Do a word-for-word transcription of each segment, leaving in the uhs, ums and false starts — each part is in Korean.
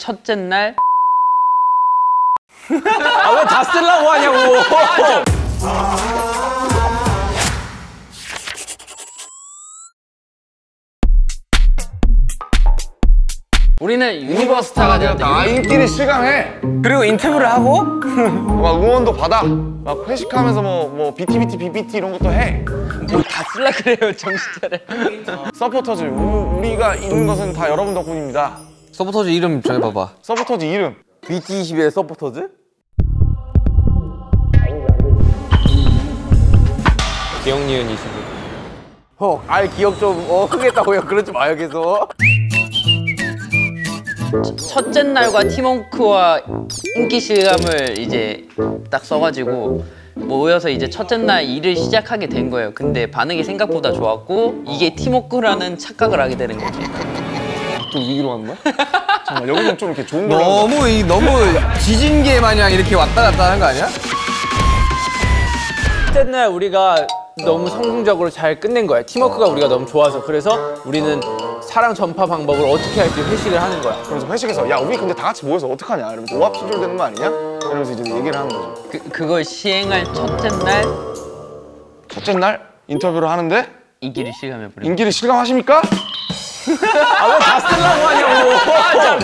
첫째 날. 아, 왜 다 쓰려고 하냐고. 우리는 유니버스타가 되었다. 아, 인기를 실감해. 그리고 인터뷰를 하고 막 응원도 받아. 막 회식하면서 뭐, 뭐 비티비티, 비비티 이런 것도 해. 뭐 다 쓸라 그래요, 정신 차려. 서포터즈, 우, 우리가 있는 것은 다 여러분 덕분입니다. 서포터즈 이름 정해봐봐. 서포터즈 이름. 비티 이십일의 서포터즈? 기억니은 이십일. 어, 알 기억 좀 어, 크겠다고요. 그러지 마요, 계속. 첫째 날과 팀워크와 인기 실감을 이제 딱 써가지고 모여서 이제 첫째 날 일을 시작하게 된 거예요. 근데 반응이 생각보다 좋았고 이게 팀워크라는 착각을 하게 되는 거지. 또 위기로 가는 거야? 잠깐만, 여기는 좀 이렇게 좋은 거 너무 이 너무 지진계 마냥 이렇게 왔다 갔다 하는 거 아니야? 첫째 날 우리가 너무 성공적으로 잘 끝낸 거야. 팀워크가 우리가 너무 좋아서. 그래서 우리는 사랑 전파 방법을 어떻게 할지 회식을 하는 거야. 그래서 회식에서 야 우리 근데 다 같이 모여서 어떡하냐 이러면서 오합 시졸되는 거 아니냐? 이러면서 이제 얘기를 하는 거죠. 그, 그걸 시행할 첫째 날 첫째 날 인터뷰를 하는데 인기를 실감해버려. 인기를 실감하십니까? 아, 왜 다 쓰려고 하냐고.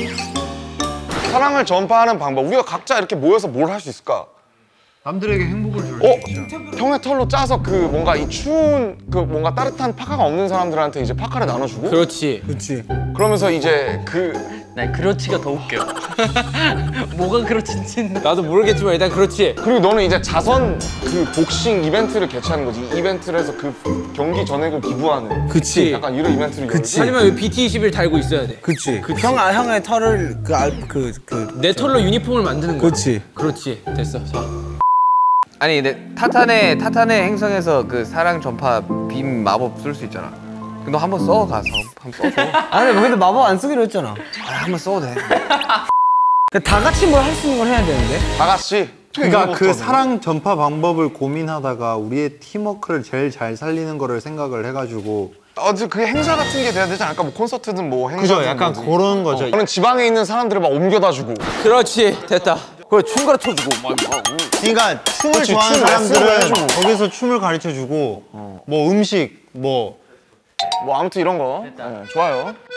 사랑을 전파하는 방법. 우리가 각자 이렇게 모여서 뭘 할 수 있을까? 남들에게 행복을 줄 어? 수 있죠. 형의 털로 짜서 그 뭔가 이 추운 그 뭔가 따뜻한 파카가 없는 사람들한테 이제 파카를 나눠주고 그렇지. 그렇지. 그러면서 이제 그 난 그렇지가 더 웃겨. 뭐가 그렇지인지. 나도 모르겠지만 일단 그렇지. 그리고 너는 이제 자선 그 복싱 이벤트를 개최하는 거지. 이 이벤트를 해서 그 경기 전액을 기부하는 그치. 약간 이런 이벤트를 열지. 하지만 왜 비티 이십일 달고 있어야 돼? 그치. 형, 아, 형의 털을 그, 알, 그, 그. 내 털로 유니폼을 만드는 거야. 그치. 그렇지. 됐어. 자. 아니 근데 타탄의 타탄의 행성에서 그 사랑 전파 빔 마법 쓸 수 있잖아. 너 한번 써 가서 한번 써줘. 아니, 근데 마법 안 쓰기로 했잖아. 아, 한번 써도 돼. 다 같이 뭘 할 수 있는 걸 해야 되는데? 다 같이. 그러니까 그 사랑 전파 방법을 고민하다가 우리의 팀워크를 제일 잘 살리는 거를 생각을 해가지고 어제 그 행사 같은 게 돼야 되지 않을까? 뭐 콘서트든 뭐 행사. 그죠? 약간 그런 거죠. 저는 지방에 있는 사람들을 막 옮겨다 주고. 그렇지. 됐다. 그래 춤 가르쳐주고 막 막. 그러니까 춤을 그치, 좋아하는 춤 레슨을 사람들은 해주고. 거기서 춤을 가르쳐주고 뭐 음식 뭐 뭐 아무튼 이런 거. 네, 좋아요.